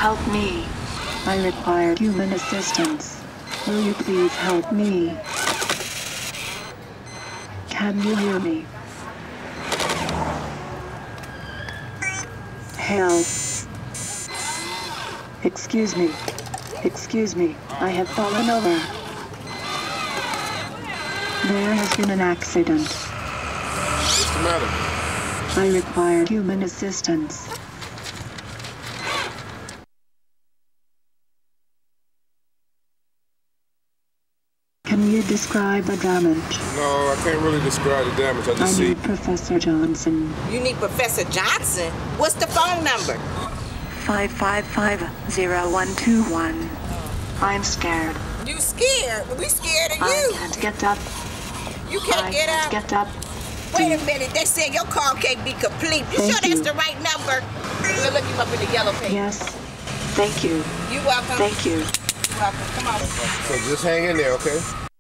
Help me. I require human assistance. Will you please help me? Can you hear me? Help. Excuse me. Excuse me, I have fallen over. There has been an accident. What's the matter? I require human assistance. Can you describe the damage? No, I can't really describe the damage. I I just see. need Professor Johnson. You need Professor Johnson? What's the phone number? 555-0121. I'm scared. You scared? We scared of I you. can't get up. You can't get up. Get up. Wait a minute. They said your call can't be complete. You Thank sure that's you. the right number? We'll look you up in the yellow page. Yes. Thank you. You welcome. Thank you. You're welcome. Come on. So just hang in there, okay?